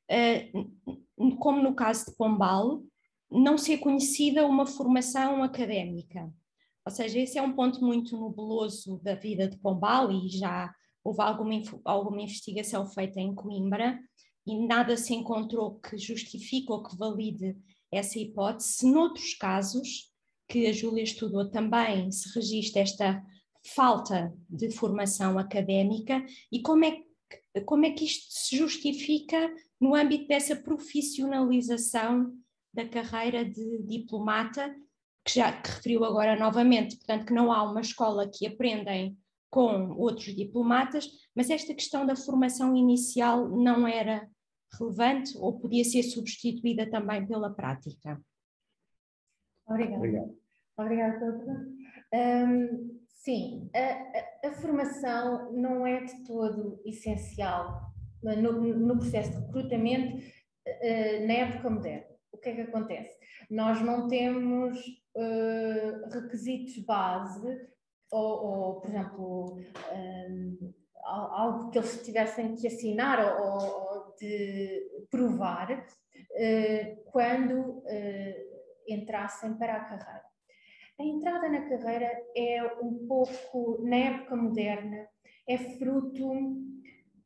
uh, como no caso de Pombal, não ser conhecida uma formação académica. Ou seja, esse é um ponto muito nebuloso da vida de Pombal, e já houve alguma, alguma investigação feita em Coimbra e nada se encontrou que justifique ou que valide essa hipótese. Se noutros casos que a Júlia estudou também se registra esta falta de formação académica, e como é, que, como é que isto se justifica no âmbito dessa profissionalização da carreira de diplomata, que já que referiu agora novamente, portanto que não há uma escola que aprendem com outros diplomatas, mas esta questão da formação inicial não era relevante ou podia ser substituída também pela prática? Obrigada. Obrigado. Obrigada pela pergunta. Um, sim, a, a, a formação não é de todo essencial no, no processo de recrutamento uh, na época moderna. O que é que acontece? Nós não temos uh, requisitos base ou, ou por exemplo, um, algo que eles tivessem que assinar ou, ou de provar uh, quando uh, entrassem para a carreira. A entrada na carreira é um pouco, na época moderna, é fruto, um,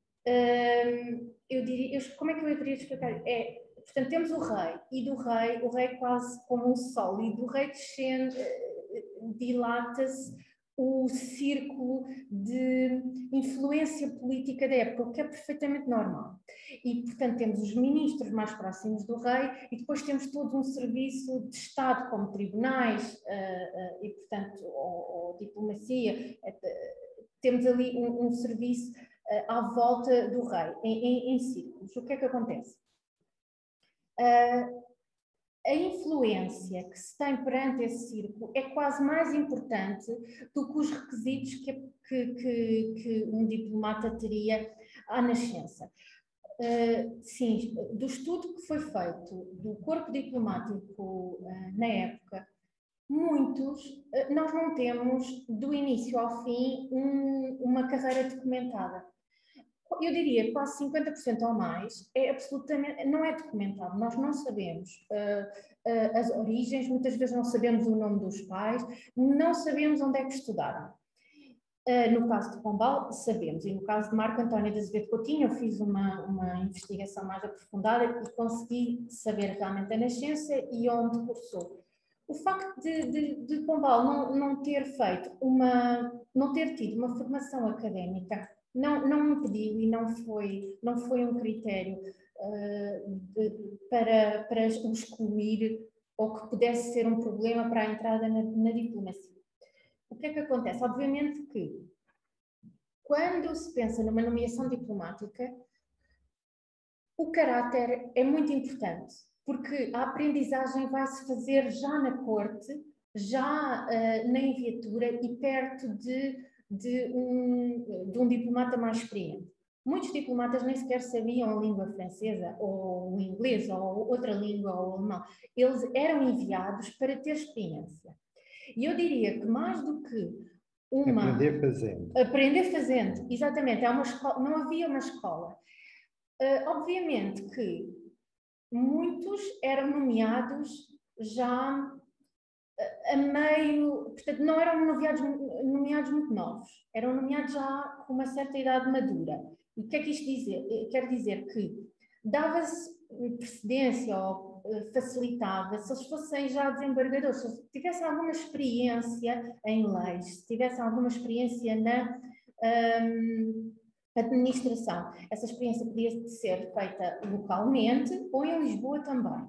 eu diria, eu, como é que eu poderia explicar? É, portanto, temos o rei, e do rei, o rei quase como um sol, e do rei descendo, dilata-se o círculo de influência política da época, o que é perfeitamente normal. E, portanto, temos os ministros mais próximos do rei e depois temos todo um serviço de Estado, como tribunais uh, uh, e, portanto, ou, ou diplomacia. Uh, temos ali um, um serviço uh, à volta do rei, em, em, em círculos. O que é que acontece? Uh, A influência que se tem perante esse círculo é quase mais importante do que os requisitos que, que, que, que um diplomata teria à nascença. Uh, sim, do estudo que foi feito do corpo diplomático uh, na época, muitos, nós não temos do início ao fim um, uma carreira documentada. Eu diria quase cinquenta por cento ou mais é absolutamente, não é documentado. Nós não sabemos uh, uh, as origens, muitas vezes não sabemos o nome dos pais, não sabemos onde é que estudaram. Uh, no caso de Pombal, sabemos, e no caso de Marco António de Azevedo Coutinho, eu fiz uma, uma investigação mais aprofundada e consegui saber realmente a nascença e onde cursou. O facto de, de, de Pombal não, não ter feito uma, não ter tido uma formação académica, não, não impediu e não foi, não foi um critério uh, de, para, para o excluir ou que pudesse ser um problema para a entrada na, na diplomacia. O que é que acontece? Obviamente que, quando se pensa numa nomeação diplomática, o caráter é muito importante, porque a aprendizagem vai-se fazer já na corte, já uh, na enviatura e perto de, de, um, de um diplomata mais experiente. Muitos diplomatas nem sequer sabiam a língua francesa, ou o inglês, ou outra língua, ou o alemão. Eles eram enviados para ter experiência. E eu diria que mais do que uma... Aprender fazendo. Aprender fazendo, exatamente. É uma escola, não havia uma escola. Uh, obviamente que muitos eram nomeados já uh, a meio... Portanto, não eram nomeados, nomeados muito novos. Eram nomeados já com uma certa idade madura. E o que é que isto dizer? Quer dizer que dava-se precedência ou facilitava se eles fossem já desembargadores, se eles tivessem alguma experiência em leis, se tivessem alguma experiência na um, administração. Essa experiência podia ser feita localmente ou em Lisboa também.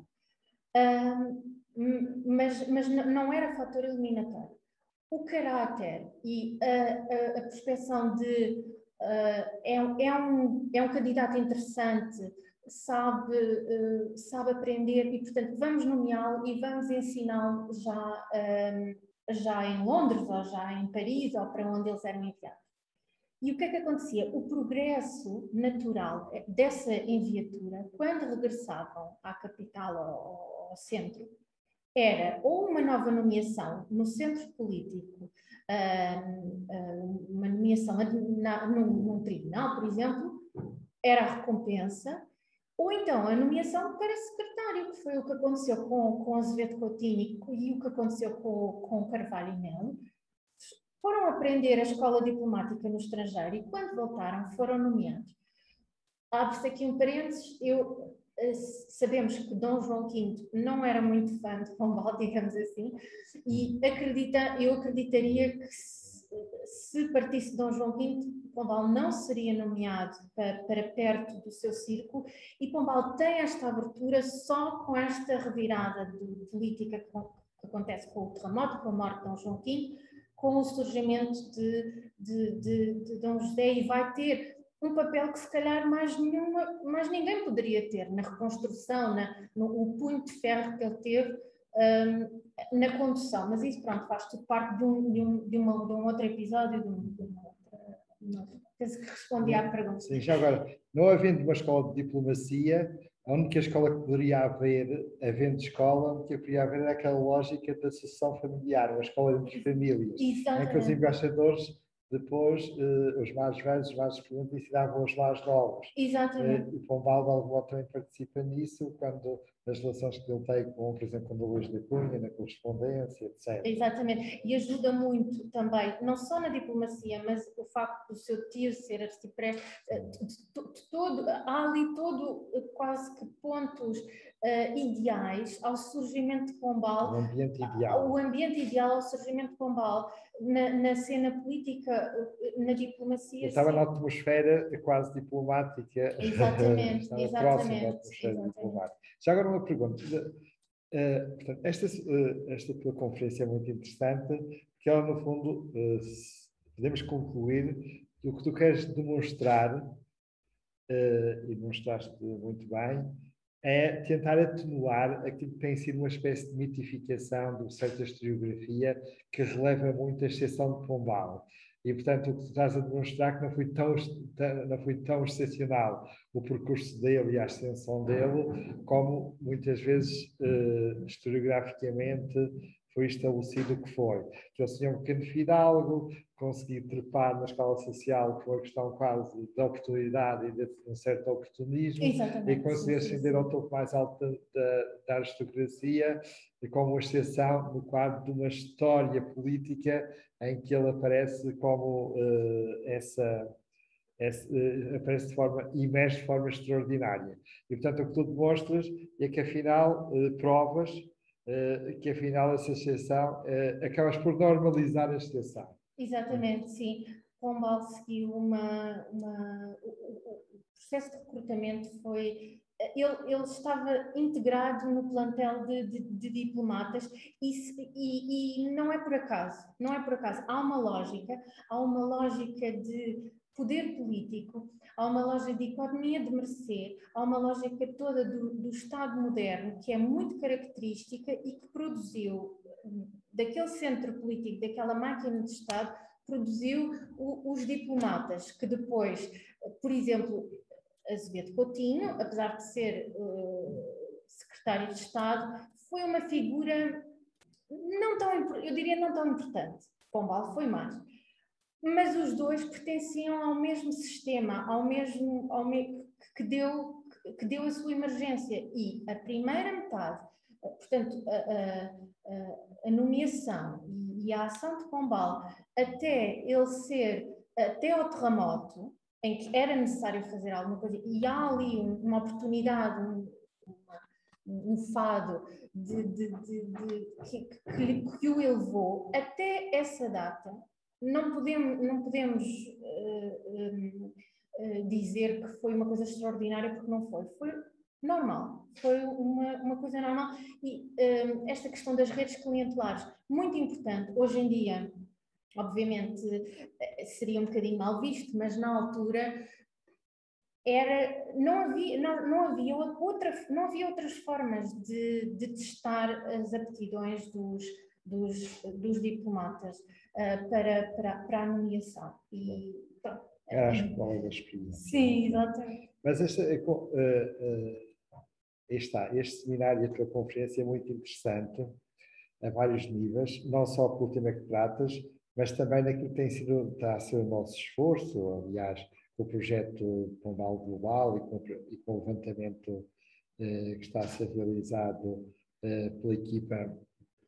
Um, mas, mas não era fator eliminatório. O caráter e a, a, a percepção de uh, é, é, um, é um candidato interessante, sabe, uh, sabe aprender e, portanto, vamos nomeá-lo e vamos ensiná-lo já, um, já em Londres ou já em Paris ou para onde eles eram enviados. E o que é que acontecia? O progresso natural dessa enviatura, quando regressavam à capital ou ao centro, era ou uma nova nomeação no centro político, uma nomeação num, num tribunal, por exemplo, era a recompensa, ou então a nomeação para secretário, que foi o que aconteceu com, com Azevedo Coutinho e o que aconteceu com, com Carvalho e Melo. Foram aprender a escola diplomática no estrangeiro e, quando voltaram, foram nomeados. Abre-se aqui um parênteses, eu... Sabemos que Dom João quinto não era muito fã de Pombal, digamos assim, e acredita, eu acreditaria que se, se partisse de Dom João quinto, Pombal não seria nomeado para, para perto do seu círculo, e Pombal tem esta abertura só com esta revirada de política que, que acontece com o terremoto, com a morte de Dom João quinto, com o surgimento de, de, de, de Dom José, e vai ter um papel que se calhar mais, nenhuma, mais ninguém poderia ter na reconstrução, na, no o punho de ferro que ele teve um, na condução. Mas isso, pronto, faz tudo parte de um, de um, de uma, de um outro episódio, de, um, de uma outra... Uma, penso que respondi à pergunta. Sim, já agora, não havendo uma escola de diplomacia, a única escola que poderia haver, havendo escola, a única que poderia haver era aquela lógica da sucessão familiar, uma escola entre famílias, exatamente, em que os embaixadores... Depois, eh, os mais velhos, os mais experientes, ensinavam os mais novos. Exatamente. Eh, e Pombal, de algum modo, também participa nisso, quando nas relações que ele tem com, por exemplo, com o Luís da Cunha, na correspondência, etcétera. Exatamente. E ajuda muito também, não só na diplomacia, mas o facto do seu tio ser arcipreste, todo, há ali todo, quase que pontos uh, ideais ao surgimento de Pombal. O ambiente ideal. O ambiente ideal ao surgimento de Pombal. Na, na cena política, na diplomacia... Eu estava sim. Na atmosfera quase diplomática. Exatamente, estava exatamente. Próximo da atmosfera exatamente. Diplomática. Já agora uma pergunta. Uh, portanto, esta, uh, esta tua conferência é muito interessante, que ela, no fundo, uh, podemos concluir que o que tu queres demonstrar, uh, e demonstraste muito bem, é tentar atenuar aquilo que tem sido uma espécie de mitificação do conceito da historiografia que releva muito a exceção de Pombal. E, portanto, o que tu estás a demonstrar é que não foi tão, não foi tão excepcional o percurso dele e a ascensão dele, como muitas vezes, eh, historiograficamente, foi estabelecido o que foi. Que eles tinham um pequeno fidalgo, conseguir trepar na escala social com a questão quase da oportunidade e de um certo oportunismo, Exatamente, e conseguir ascender ao topo mais alto da, da, da aristocracia, e como exceção no quadro de uma história política em que ele aparece como uh, essa, essa uh, aparece de forma, emerge de forma extraordinária. E portanto o que tu demonstras é que afinal uh, provas uh, que afinal essa exceção uh, acabas por normalizar a exceção. Exatamente, sim. Pombal seguiu uma, uma o, o, o processo de recrutamento foi, ele, ele estava integrado no plantel de, de, de diplomatas e, e, e não é por acaso, não é por acaso, há uma lógica, há uma lógica de poder político, há uma lógica de economia de mercê, há uma lógica toda do, do Estado moderno que é muito característica e que produziu daquele centro político, daquela máquina de Estado, produziu o, os diplomatas, que depois, por exemplo, Azevedo Coutinho, apesar de ser uh, secretário de Estado, foi uma figura não tão, eu diria não tão importante. Pombal foi mais. Mas os dois pertenciam ao mesmo sistema, ao mesmo, ao me, que, deu, que deu a sua emergência. E a primeira metade, portanto, a, a, a nomeação e a ação de Pombal, até ele ser, até ao terremoto, em que era necessário fazer alguma coisa, e há ali uma oportunidade, um, uma, um fado de, de, de, de, que, que, que o elevou, até essa data, não podemos, não podemos uh, um, uh, dizer que foi uma coisa extraordinária, porque não foi. Foi normal, foi uma, uma coisa normal. E um, esta questão das redes clientelares, muito importante. Hoje em dia, obviamente, seria um bocadinho mal visto, mas na altura era, não, havia, não, não, havia outra, não havia outras formas de, de testar as aptidões dos, dos, dos diplomatas uh, para, para, para a nomeação. E, pronto, Era a escola da experiência. Sim, exatamente. Mas esta, uh, uh, está, este seminário e a tua conferência é muito interessante, a vários níveis, não só pelo tema que tratas, mas também naquilo que tem sido, está a ser o nosso esforço, aliás, com o projeto Pombal Global e com, e com o levantamento eh, que está a ser realizado eh, pela equipa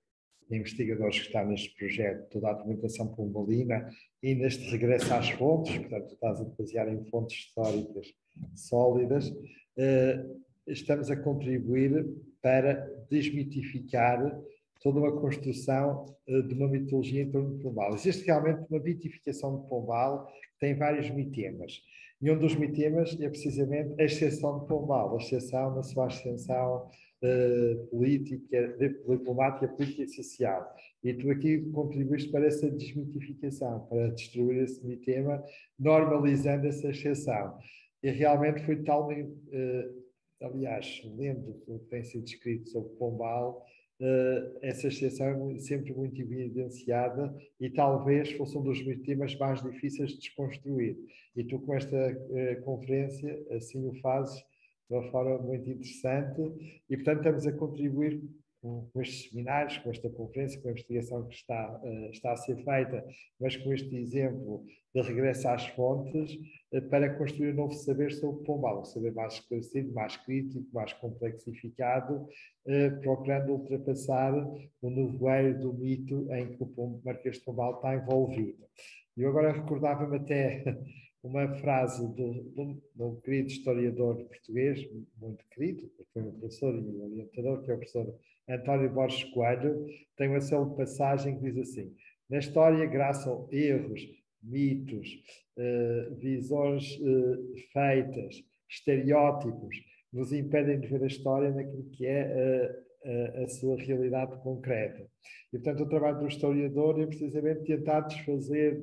de investigadores que está neste projeto, toda a documentação pombalina e neste regresso às fontes, portanto, estás a basear em fontes históricas sólidas, eh, estamos a contribuir para desmitificar toda uma construção uh, de uma mitologia em torno de Pombal. Existe realmente uma mitificação de Pombal que tem vários mitemas. E um dos mitemas é precisamente a exceção de Pombal, a exceção na sua extensão uh, política, diplomática, política e social. E tu aqui contribuíste para essa desmitificação, para destruir esse mitema, normalizando essa exceção. E realmente foi tal, uh, aliás, lendo o que tem sido escrito sobre Pombal, Uh, essa exceção é sempre muito evidenciada e talvez fosse um dos temas mais difíceis de desconstruir. E tu, com esta uh, conferência, assim o fazes de uma forma muito interessante e, portanto, estamos a contribuir com, com estes seminários, com esta conferência, com a investigação que está, uh, está a ser feita, mas com este exemplo de regresso às fontes, uh, para construir um novo saber sobre Pombal, um saber mais esclarecido, mais crítico, mais complexificado, uh, procurando ultrapassar o nevoeiro do mito em que o Marquês de Pombal está envolvido. E eu agora recordava-me até uma frase de um querido historiador português, muito querido, porque foi meu professor e orientador, que é o professor António Borges Coelho, tem uma célebre passagem que diz assim: na história graçam erros, mitos, uh, visões uh, feitas, estereótipos, nos impedem de ver a história naquilo que é uh, a, a sua realidade concreta. E, portanto, o trabalho do historiador é precisamente tentar desfazer,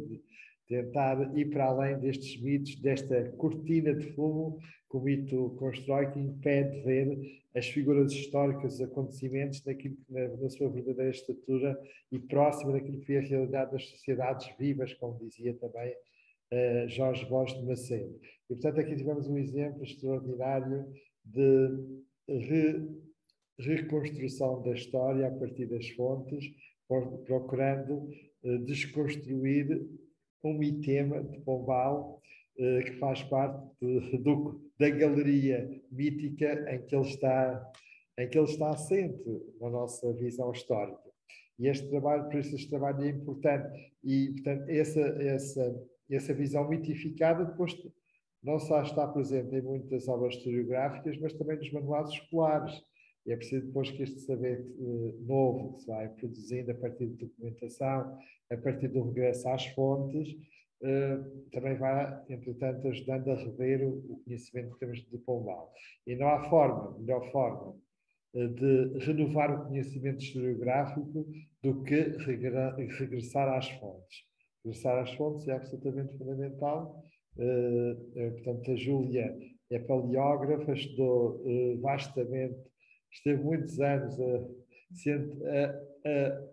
tentar ir para além destes mitos, desta cortina de fumo que o mito constrói, que impede de ver as figuras históricas, os acontecimentos naquilo que, na, na sua verdadeira estatura e próxima daquilo que é a realidade das sociedades vivas, como dizia também uh, Jorge Borges de Macedo. E, portanto, aqui tivemos um exemplo extraordinário de re, reconstrução da história a partir das fontes, procurando uh, desconstruir um mitema de Pombal uh, que faz parte de, do, da galeria mítica em que ele está, em que ele está assente na nossa visão histórica. E este trabalho, por isso este trabalho é importante. E, portanto, essa, essa, essa visão mitificada depois não só está presente em muitas obras historiográficas, mas também nos manuais escolares. E é preciso depois que este saber uh, novo que se vai produzindo a partir de documentação, a partir do regresso às fontes, uh, também vai, entretanto, ajudando a rever o, o conhecimento que temos de Pombal. E não há forma, melhor forma, uh, de renovar o conhecimento historiográfico do que regressar às fontes. Regressar às fontes é absolutamente fundamental. Uh, uh, portanto, a Júlia é paleógrafa, estudou uh, vastamente, esteve muitos anos a, a,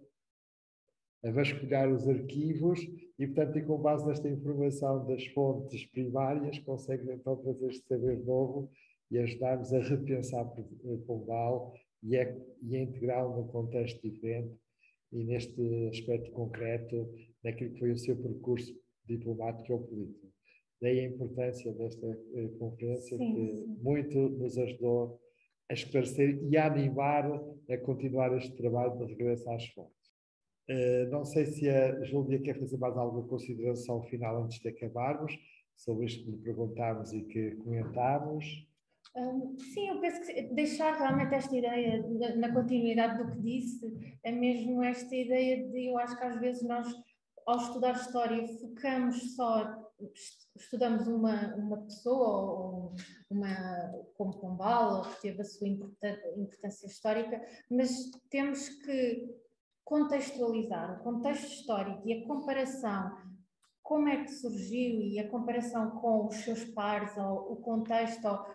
a, a vasculhar os arquivos e, portanto, e com base nesta informação das fontes primárias, consegue então trazer este saber novo e ajudar-nos a repensar Pombal e a, e a integrá-lo num contexto diferente e neste aspecto concreto naquilo que foi o seu percurso diplomático ou político. Daí a importância desta uh, conferência, sim, que sim. muito nos ajudou a esclarecer e a animar a continuar este trabalho de regresso às fontes. Uh, não sei se a Júlia quer fazer mais alguma consideração final antes de acabarmos, sobre isto que lhe perguntámos e que comentámos. Um, sim, eu penso que deixar realmente esta ideia, na, na continuidade do que disse, é mesmo esta ideia de, eu acho que às vezes nós, ao estudar história, focamos só, estudamos uma, uma pessoa, ou uma, como Pombal, que teve a sua importância histórica, mas temos que contextualizar o contexto histórico e a comparação, como é que surgiu e a comparação com os seus pares, ou o contexto, ou,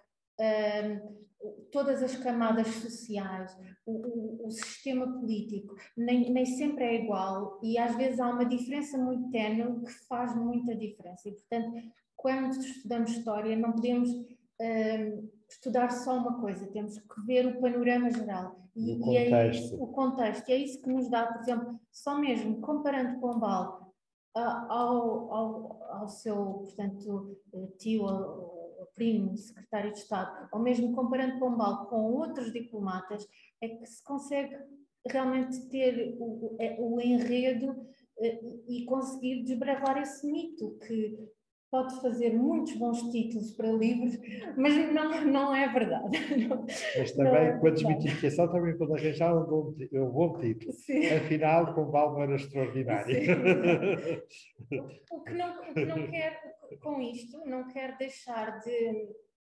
um, todas as camadas sociais, o, o, o sistema político, nem, nem sempre é igual e às vezes há uma diferença muito ténue que faz muita diferença e, portanto, quando estudamos história não podemos um, estudar só uma coisa, temos que ver o panorama geral e, o, e contexto. É, o contexto, e é isso que nos dá, por exemplo, só mesmo comparando Pombal ao, ao, ao seu, portanto, tio, o primo, secretário de Estado, ou mesmo comparando Pombal com outros diplomatas, é que se consegue realmente ter o, o enredo e conseguir desbravar esse mito que pode fazer muitos bons títulos para livros, mas não, não é verdade. Não, mas também, é com a desmitificação, também pode arranjar um bom, um bom título. Sim. Afinal, Pombal não era extraordinário. Sim, o, que não, o que não quer, com isto, não quer deixar de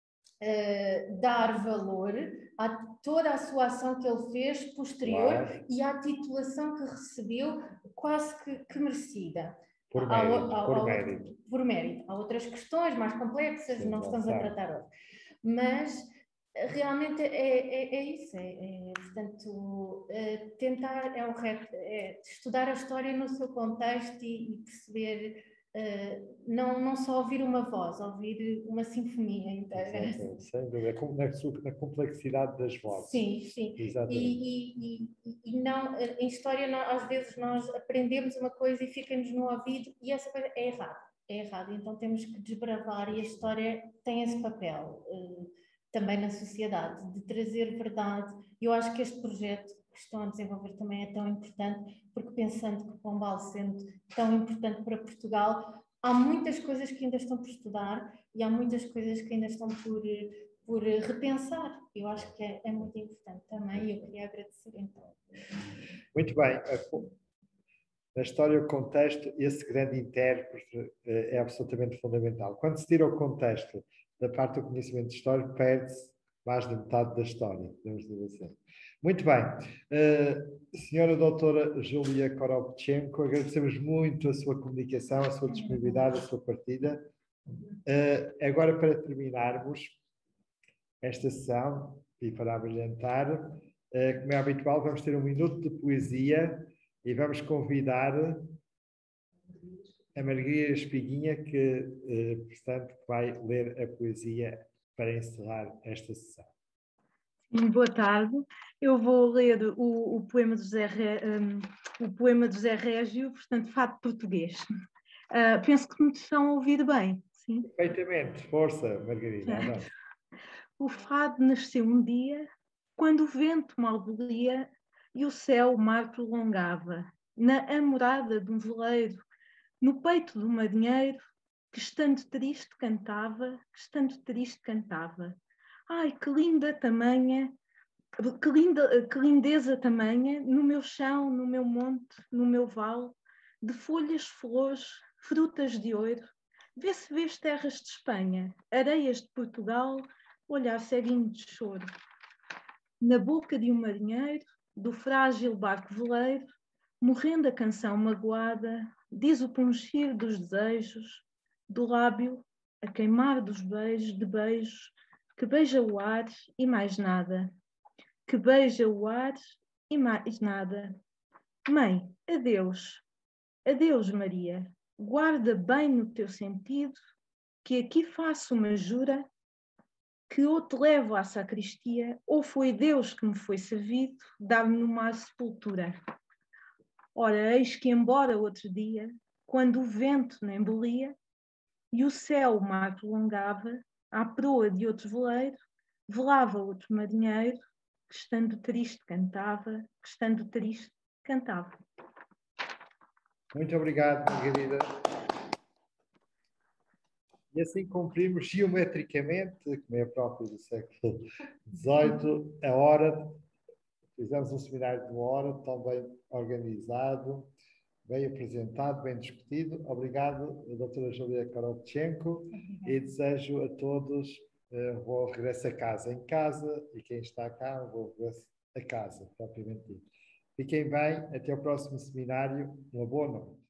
uh, dar valor a toda a sua ação que ele fez posterior, claro, e à titulação que recebeu quase que, que merecida. Por mérito, há, há, por, há, mérito. por mérito. Há outras questões mais complexas, sim, não estamos a tratar hoje. Mas realmente é, é, é isso, é, é, portanto, é, tentar, é o rap, é estudar a história no seu contexto e, e perceber, é, não, não só ouvir uma voz, ouvir uma sinfonia inteira. Exatamente, sem dúvida, na, na complexidade das vozes. Sim, sim. E, e, e, e não, em história, não, às vezes nós aprendemos uma coisa e fica-nos no ouvido e essa coisa é errada, é errada, então temos que desbravar e a história tem esse papel. Também na sociedade, de trazer verdade. Eu acho que este projeto que estão a desenvolver também é tão importante, porque pensando que Pombal sendo tão importante para Portugal, há muitas coisas que ainda estão por estudar e há muitas coisas que ainda estão por, por repensar. Eu acho que é, é muito importante também e eu queria agradecer então. Muito bem. Na história, o contexto, esse grande intérprete é absolutamente fundamental. Quando se tira o contexto da parte do conhecimento histórico, perde-se mais de metade da história, podemos dizer assim. Muito bem. Uh, senhora doutora Júlia Koropchenko, agradecemos muito a sua comunicação, a sua disponibilidade, a sua partilha. Uh, agora, para terminarmos esta sessão e para abrilhantar, uh, como é habitual, vamos ter um minuto de poesia e vamos convidar a Margarida Espiguinha, que, eh, portanto, vai ler a poesia para encerrar esta sessão. Boa tarde. Eu vou ler o, o, poema, do José, um, o poema do José Régio, portanto, fado português. Uh, penso que me estão a ouvir bem. Sim? Perfeitamente. Força, Margarida. O fado nasceu um dia, quando o vento mal bolia e o céu o mar prolongava, na amorada de um veleiro, no peito do marinheiro, que estando triste cantava, que estando triste cantava. Ai, que linda tamanha, que, linda, que lindeza tamanha, no meu chão, no meu monte, no meu vale, de folhas, flores, frutas de ouro, vê-se vês terras de Espanha, areias de Portugal, olhar ceguinho de choro. Na boca de um marinheiro, do frágil barco veleiro, morrendo a canção magoada, diz o pungir dos desejos, do lábio a queimar dos beijos, de beijos, que beija o ar e mais nada, que beija o ar e mais nada. Mãe, adeus, adeus, Maria, guarda bem no teu sentido, que aqui faço uma jura, que ou te levo à sacristia, ou foi Deus que me foi servido dar-me no mar sepultura. Ora, eis que embora outro dia, quando o vento me embolia, e o céu o mar prolongava, à proa de outro veleiro, velava outro marinheiro, que estando triste cantava, que estando triste cantava. Muito obrigado, Margarida. E assim cumprimos geometricamente, como é próprio do século dezoito, a hora. Fizemos um seminário de uma hora, tão bem organizado, bem apresentado, bem discutido. Obrigado, doutora Julia Korotchenko, e desejo a todos um bom regresso a casa em casa, e quem está cá, um bom regresso a casa, propriamente dito. Fiquem bem, até o próximo seminário, uma boa noite.